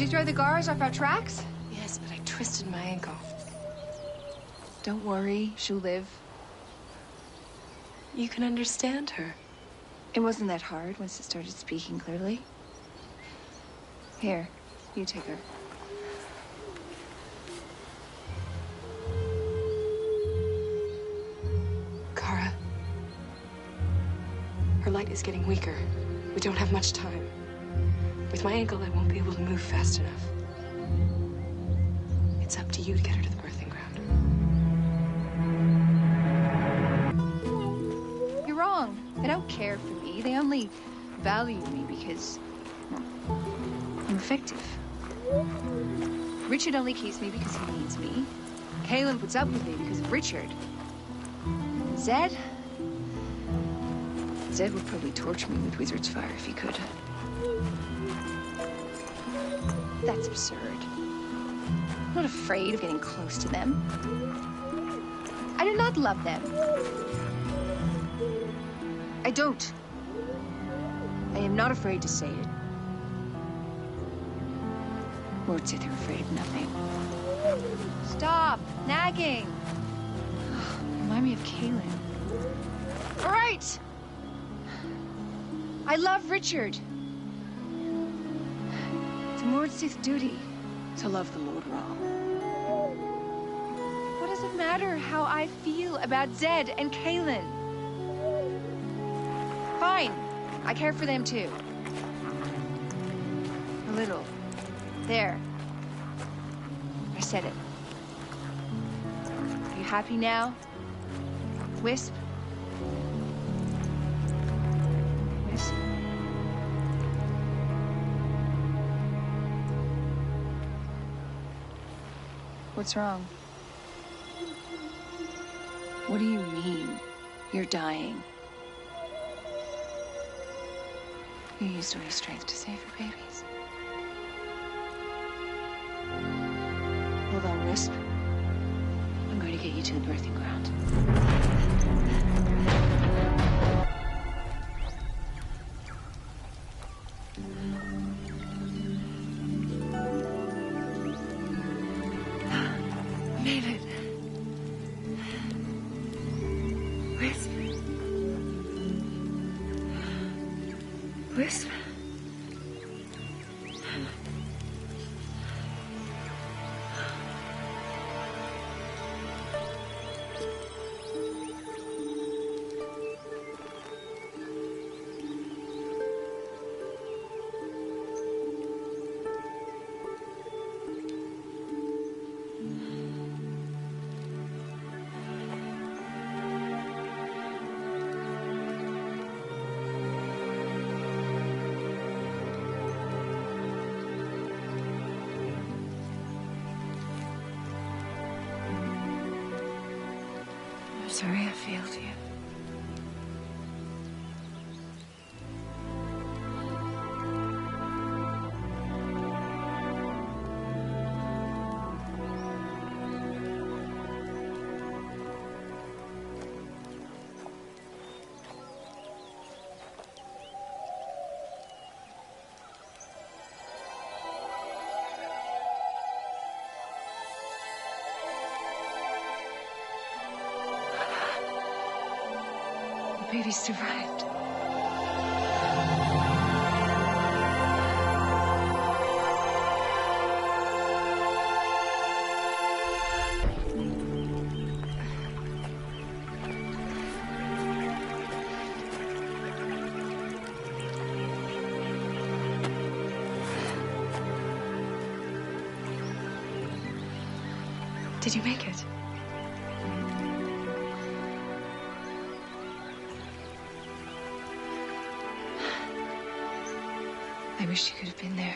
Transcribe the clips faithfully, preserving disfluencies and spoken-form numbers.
you throw the gars off our tracks? Yes, but I twisted my ankle. Don't worry, she'll live. You can understand her. It wasn't that hard once it started speaking clearly. Here, you take her. Cara. Her light is getting weaker. We don't have much time. With my ankle, I won't be able to move fast enough. It's up to you to get her to the birthing ground. You're wrong. They don't care for me. They only value me because well, I'm effective. Richard only keeps me because he needs me. Kaylan puts up with me because of Richard. Zed? Zed would probably torture me with wizard's fire if he could. That's absurd. I'm not afraid of getting close to them. I do not love them. I don't. I am not afraid to say it. Lord Sith are afraid of nothing. Stop nagging. Oh, remind me of Kaylan. All right. I love Richard. It's a Lord Sith duty to love the Lord wrong. What does it matter how I feel about Zed and Kaylan? Fine. I care for them too. A little. There. I said it. Are you happy now? Wisp? Wisp? What's wrong? What do you mean, you're dying? You used all your strength to save your babies. Hold on, Wisp. I'm going to get you to the birthing ground. Made it. Wisp. Wisp. I'm sorry I failed you. The baby survived. Did you make it? I wish you could have been there.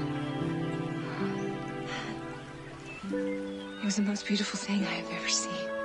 It was the most beautiful thing I have ever seen.